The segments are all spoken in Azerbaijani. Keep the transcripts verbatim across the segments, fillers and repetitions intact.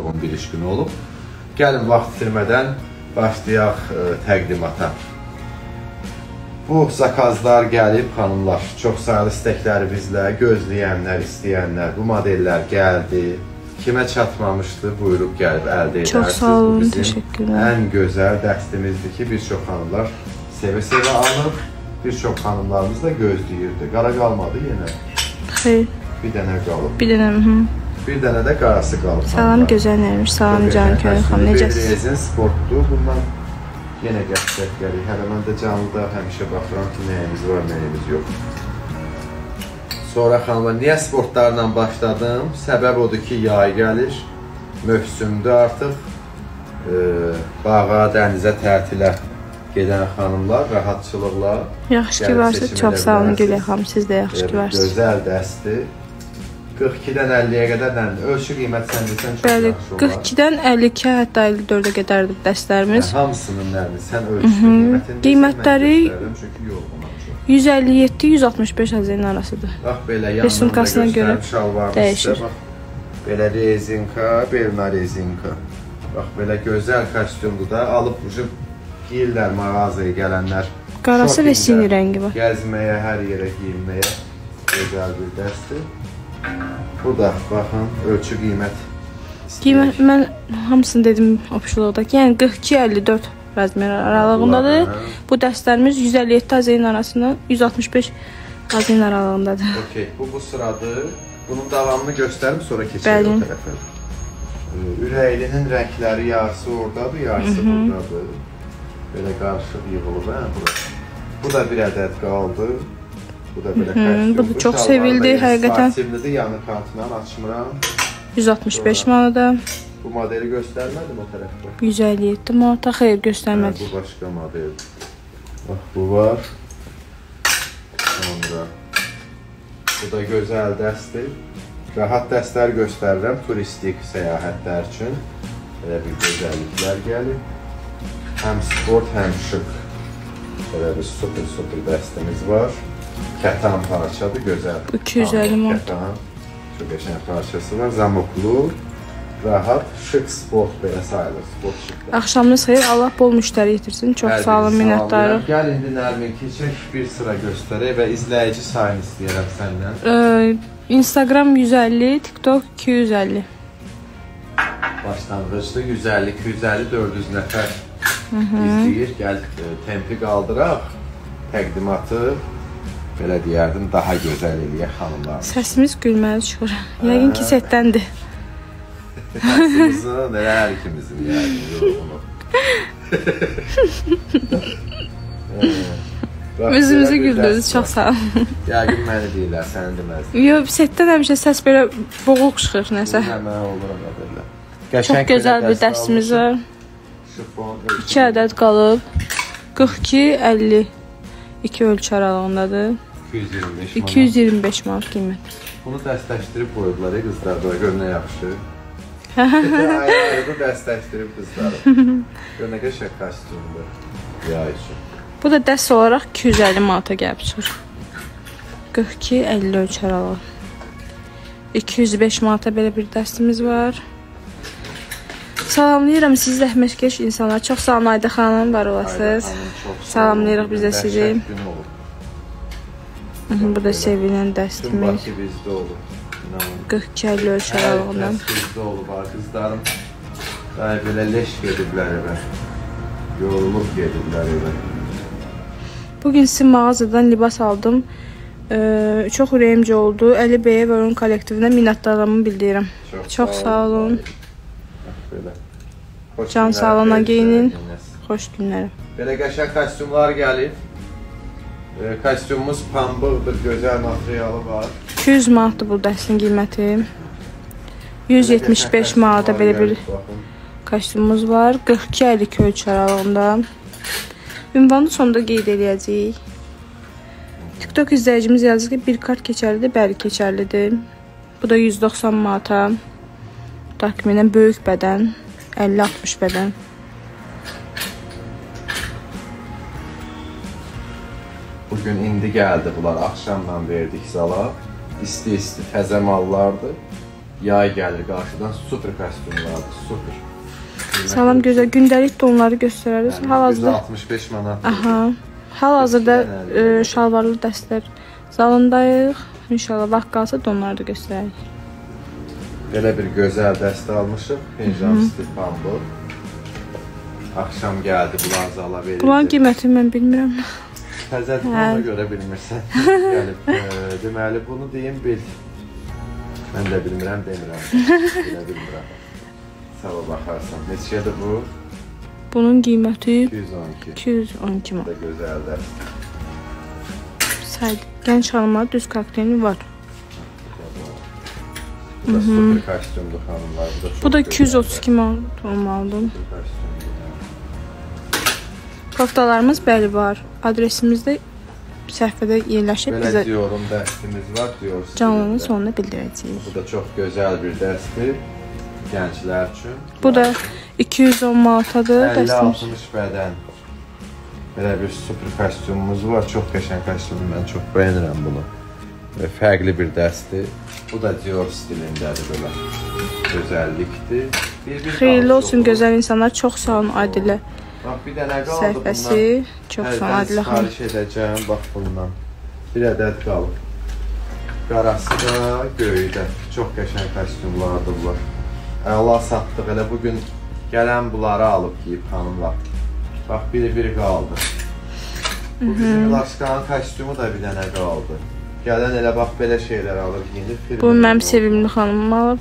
yoğun bir iş günü olub. Gəlin vaxt itirmədən başlayaq ə, təqdimata. Bu zakazlar gəlib, xanımlar. Çox sayılı istəklərimizlə gözləyənlər, istəyənlər, bu modellər gəldi. Kimə çatmamışdı, buyurub gəlib əldə edərsiniz. Çox sağ olun, təşəkkürlər. Ən gözəl dəstimizdir ki, bir çox xanımlar sevə-sevə alıb, bir çox xanımlarımız da gözləyirdi. Qara qalmadı yenə. Xeyr. Bir dənə qalıb. Bir dənə, hı. Bir dənə də qarası qalıb. Salam gözəl nəymiş, salam Can Köy xanım, necəsiniz? Rezin sportdur, bundan yenə gətirək gəlir. Hələ mən də canlıda həmişə baxıram ki, nəyimiz var, nəyimiz yox. Sonra xanımlar, niyə sportlarla başladım? Səbəb odur ki, yay gəlir, mövsümdür artıq. E, bağa, dənizə, tətilə gedən xanımlar, rahatçılıqla. Yaxşı ki varsa, çox sağ olun Gülay xanım, siz də yaxşı ki varsınız. Gözəl dəstir. qırx ikidən əlliyə qədər ölçü qiymət sən desən çox Bəli, yaxşı olar. qırx ikidən əlli iki, hətta əlli dördə qədərdir dəstlərimiz. Hə, hamısının nərini, sən ölçü qiymətini qiymətləri çünki yoxdur. yüz əlli yeddi yüz altmış beş əzəyin arasıdır. Bax, belə yanlarında göstərib şalvarımızda. Dəyişir. Bax, belə rezinka, belna rezinka. Bax, belə gözəl kostyumdur da, alıb vurub giyirlər mağazaya gələnlər. Qarası və sini rəngi var. Gəzməyə, hər yerə giyinməyə gözəl bir dəstir. Bu da, baxın, ölçü qiymət. Qiymət, mən hamısını dedim opşuluqdakı, yəni qırx iki əlli dörd razmer aralığındadır. Bu dəstlərimiz yüz əlli yeddi əzəyin arasında, yüz altmış beş əzəyin aralığındadır. Okey, bu bu sıradır. Bunun davamını göstərim, sonra keçək o tərəfə. Ürəklinin rəngləri yarısı oradadır, yarısı buradadır. Belə qarışıq yığılıb, hə, burası. Bu da bir ədəd qaldı. Bu da belə kostyum. Bu da çox sevildi, həqiqətən. Sportivlidir, yanı kartından açmıram. yüz altmış beş manada. Bu modeli göstərmədim o tərəfdə. yüz əlli yeddi manata, xeyr, göstərmədik. Bu başqa model. Bax, bu var. Sonra bu da gözəl dəstir. Rahat dəstlər göstərirəm turistik səyahətlər üçün. Belə bir gözəlliklər gəlir. Həm sport, həm şık. Belə bir super-super dəstimiz var. Kətan parçadır, gözəl. iki yüz əlli manat. Kətan. Çox qəşəng parçası var. Zamoklu, rahat, şık sport belə sayılır. Sport şıklar. Axşamınız xeyir, Allah bol müştəri yetirsin. Çox sağ olun, minnətdarıq. Gəl indi Nərmin keçək, bir sıra göstərək və izləyici sayını istəyirəm səndən. Ee, Instagram yüz əlli, TikTok iki yüz əlli. Başlanğıcda yüz əlli iki yüz əlli dörd yüz nəfər izləyir. Gəl tempi qaldıraq, təqdimatı belə deyərdim, daha gözəl eləyək xanımlar. Səsimiz gülməli çıxır. Yəqin ki, setdəndir. Səsimizin, elə hər ikimizin yəni, yoxunu. Özümüzü güldürdünüz, çox sağ olun. Yəqin məni deyirlər, səni deməzdir. Yox, setdən həmişə səs belə boğuq çıxır, nəsə. Həmən oluram belə. Çox gözəl bir dəstimiz var. iki ədəd qalıb. qırx iki əlli iki ölçü aralığındadır. iki yüz iyirmi beş manat qiymət. Bunu dəstləşdirib qoyublar, qızlar, gör nə yaxşı. Ayrı-ayrı dəstləşdirib qızları. Gör nə qəşəng kostyumdur. Yay üçün. Bu da dəst olaraq iki yüz əlli manata gəlib çıxır. qırx iki əlli ölçü aralığı. iki yüz beş manata belə bir dəstimiz var. Salamlayıram sizi zəhmətkeş insanlar. Çox sağ olun Ayda xanım, var olasınız. Salamlayırıq biz də sizi. Bu da sevilən dəstimiz. qırx iki əlli ölçü aralığından. Bizdə olub, qızlarım. Daha belə leş gediblər evə. Yorulub gediblər evə. Bugün sizin mağazadan libas aldım. Ee, çox ürəyimcə oldu. Əli bəyə və onun kollektivinə minnətdarlığımı bildirirəm. Çox, çox sağ olun. Can sağlığına geyinin. Xoş günlər. Belə qəşəng kostyumlar gəlib. E, kostyumumuz pambıqdır, gözəl materialı var. iki yüz manatdır bu dəstin qiyməti. yüz yetmiş beş manata belə bir kostyumumuz var. qırx iki əlli iki ölçü aralığında. Ünvanı sonunda qeyd edəcəyik. TikTok izləyicimiz yazır ki, bir kart keçərlidir, bəli keçərlidir. Bu da yüz doxsan manata. Təxminən böyük bədən, əlli altmış bədən. Bugün indi gəldi bunlar, axşamdan verdik zala. İsti-isti təzə mallardır. Yay gəlir qarşıdan, super kostyumlardır, super. Salam gözəl, gündəlik donları göstərəriz. Hal-hazırda yüz altmış beş manat. Aha. Hal-hazırda e, şalvarlı dəstlər zalındayıq. İnşallah vaxt qalsa donları da göstərərik. Belə bir gözəl dəstə almışıq. Fincan stil pambıq. Axşam gəldi, bunlar zala verildi. Bunların qiyməti mən bilmirəm. Təzədir, ona görə bilmirsən. Gəlib, e, deməli, bunu deyim, bil. Mən də bilmirəm, demirəm. Bilə bilmirəm. Sabah baxarsan. Neçədir bu? Bunun qiyməti iki yüz on iki. iki yüz on iki manat. Bu da gözəldir. Saydı. Gənc hanımlar düz kokteyli var. Bu da super kostyumdur xanımlar. Bu da, bu da iki yüz otuz iki manat olmalıdır. Koftalarımız bəli var. Adresimizdə səhifədə yerləşib bizə. Belə diyorum, dəstimiz var, diyoruz. Canlının sonuna bildirəcəyik. Bu da çox gözəl bir dəstir. Gənclər üçün. Bu da iki yüz on manatadır. əlli altmış bədən. Belə bir super kostyumumuz var. Çox qəşəng kostyumdur. Mən çox bəyənirəm bunu. Və fərqli bir dəstir. Bu da Dior stilindədir belə. Gözəllikdir. Bir, bir xeyirli olsun gözəl insanlar. Çox sağ olun Adilə. Bax, bir dənə qaldı səhifəsi. Çox sağ olun Adilə xanım. Sifariş edəcəm, bax bundan. Bir ədəd qalıb. Qarası da, göyü də. Çox qəşəng kostyumlardır bunlar. Əla satdıq, elə bugün gələn bunları alıb giyib xanımlar. Bax, biri-biri qaldı. Bu bizim İlaçqanın kostyumu da bir dənə qaldı. Gələn elə bax, belə şeylər alır, giyinir. Bu mənim sevimli xanımım alıb.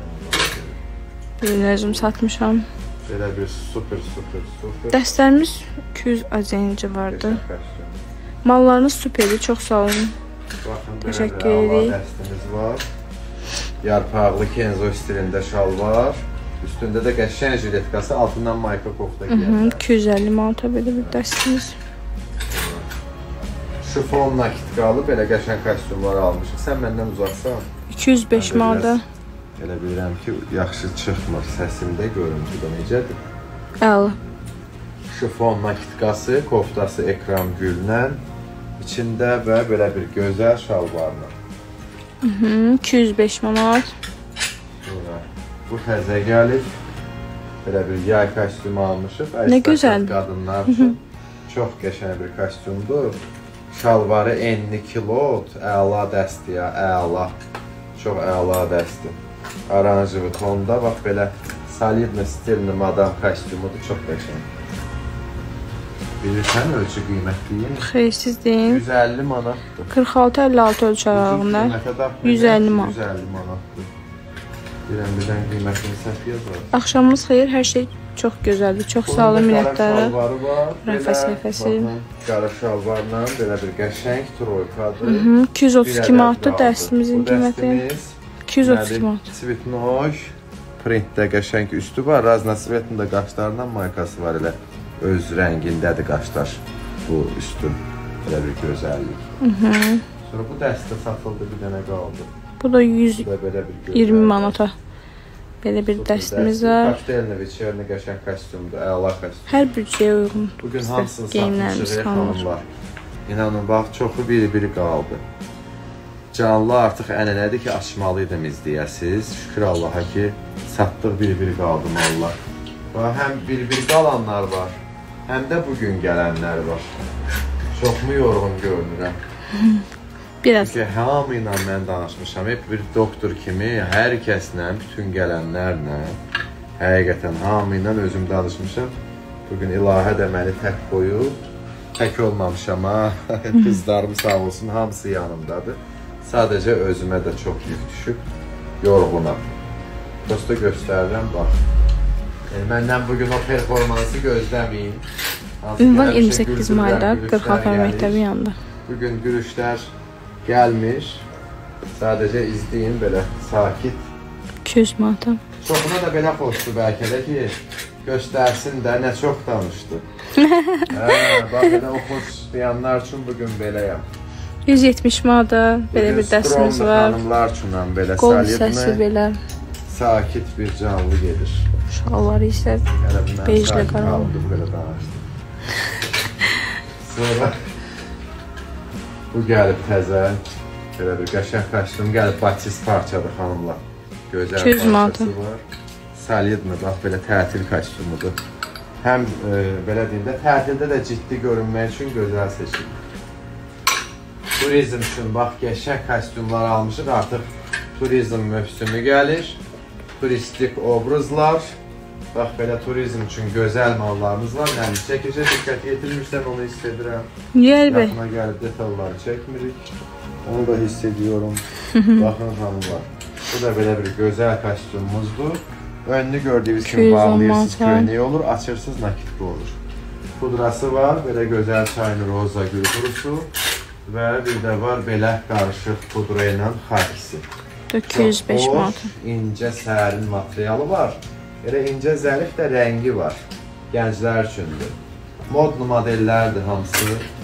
Bir özüm satmışam. Belə bir super, super, super. Dəstlərimiz iki yüz azəncə vardı. Mallarınız süperdir, çox sağ olun. Baxın, təşəkkür edirik. Dəstimiz var. Yarpaqlı kenzo stilində şal var. Üstündə də qəşəng jiletkası, altından mayka kofta giyərlər. iki yüz əlli manata belə bir dəstimiz. Şifon nakit qalıb, belə qəşəng kostyumlar almışıq. Sən məndən uzaqsan. iki yüz beş manata. Elə bilirəm ki, yaxşı çıxmır səsimdə, görüntüdə necədir? Əla. Şifon nakitkası, koftası ekran güllə, içində və belə bir gözəl şalvarla. iki yüz beş manat. Bu təzə gəlib. Belə bir yay kostyumu almışıq. Nə gözəl. Qadınlar üçün çox qəşəng bir kostyumdur. Şalvarı enli kilot, əla dəstiyə, əla. Çox əla dəsti. Aranjıvi tonda, bax belə solidli, stilli madam kostyumudur, çox qəşəng. Bilirsən ölçü qiymətliyin? Xeyirsiz deyin. yüz əlli manatdır. qırx altı əlli altı ölçü aralığında. yüz əlli manat. yüz əlli manatdır. Birən birdən qiymətini səhv yazar. Axşamınız xeyir, hər şey çox gözəldir. Çox sağ olun minnətdarım. Rəfə səhifəsi. Qara şalvarla belə bir qəşəng troykadır. iki yüz otuz iki manatdır dərsimizin qiyməti. iki yüz otuz iki manat. Svitnoy printdə qəşəng üstü var. Raznosvetnin də qaşlarından maykası var elə. Öz rəngindədir qaşlar. Bu üstün. Belə bir gözəllik. Sonra bu dəstə satıldı, bir dənə qaldı. Bu da yüz iyirmi manata. Belə bir dəstimiz var. Kokteyli, veçerni qəşəng kostyumdur, əla kostyum. Hər büdcəyə uyğun. Bugün hamısını satmışıq, xanımlar. İnanın, bax, çoxu biri-biri qaldı. Canlı artıq ənənədir ki, açmalıydım izləyəsiz. Şükür Allaha ki, satdıq biri-biri qaldı mallar. Həm biri-biri qalanlar var, həm də bugün gələnlər var. Çoxmu yorğun görünürəm? Biraz. Çünki hamı ilə mən danışmışam. Hep bir doktor kimi, hər kəslə, bütün gələnlərlə, həqiqətən hamı ilə özüm danışmışam. Bugün ilahə də məni tək qoyub, tək olmamışam ha. Qızlarım sağ olsun, hamısı yanımdadır. Sadəcə özümə də çox yük düşüb, yorğunam. Dosta göstərirəm, bax. Yəni, məndən bugün o performansı gözləməyin. Ünvan iyirmi səkkiz mayda qırx altı məktəbi yanında. Bugün gülüşlər gəlmiş. Sadəcə izləyin belə sakit. iki yüz manata. Çoxuna da belə xoşdur bəlkə də ki, göstərsin də nə çox danışdı. Hə, bax elə o xoş dayanlar üçün bugün beləyəm. yüz yetmiş manata belə bir dəstimiz var. Xanımlar üçün belə qol səsi belə. Sakit bir canlı gedir. Şalları isə bejlə qaranlıq. Belə danışdım. Sonra bu gəlib təzə, belə bir qəşəng kostyum gəlib, batist parçadır xanımlar. gözəl iki yüz manata var. Solidmi, bax belə tətil kostyumudur. Həm e, belə deyim də, tətildə də ciddi görünmək üçün gözəl seçim. Turizm üçün bax qəşəng kostyumlar almışıq. Artıq turizm mövsümü gəlir. Turistik obrazlar. Bax belə turizm üçün gözəl mallarımız var. Yəni çəkicə diqqət yetirmirsən, onu hiss edirəm. Yer bəy. Yaxına gəlib detalları çəkmirik. Onu da hiss ediyorum. Baxın hanımlar. Bu da belə bir gözəl kostyumumuzdur. Önünü gördüyünüz kimi bağlayırsınız, köynəyi olur, açırsınız, nakitli olur. Pudrası var, belə gözəl çaylı roza gül kurusu və bir də var belə qarışıq pudra ilə xarisi. iki yüz beş manat. İncə sərin materialı var. Elə incə zərif də rəngi var. Gənclər üçündür. Modlu modellərdir hamısı.